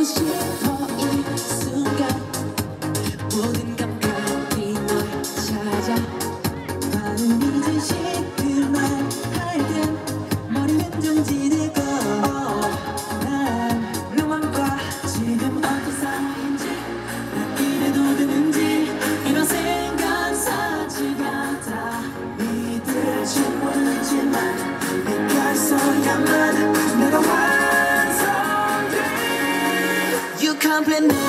보고 싶어 이 순간 모든 감각이 널 찾아 마음이 지시들만 할땐 머리는 둥지들고 난 로망과 지금 어디서인지 이래도 되는지 이런 생각 사지가 다 믿을지 모르지만 네가 있어야만 내가 완성돼. You complete me.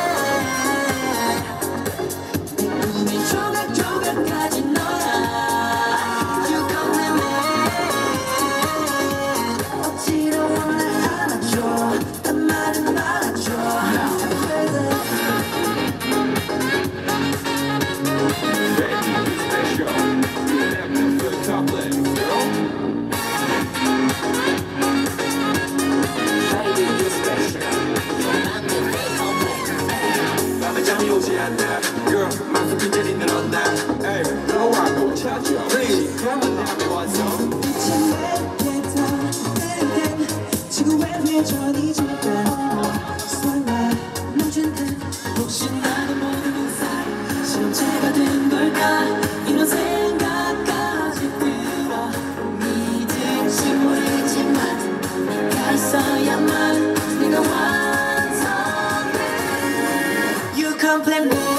내 꿈이 조각조각까지 너야. You complete me. 어찌로 원래 안아줘 단 말은 말아줘. Girl, 만큼 그대리 늘었나? Hey, 너와 꼭 찾아. Please, come on now, what's up? 빛이 내게 닿을 땐 지구의 회전이 잠깐 설마 멈춘 듯 혹시 나는 모르는 사이 실험체가 된 걸까 이런 생각까지 들어 믿을지 모르지만 네가 있어야만 내가 완성돼. You complete me.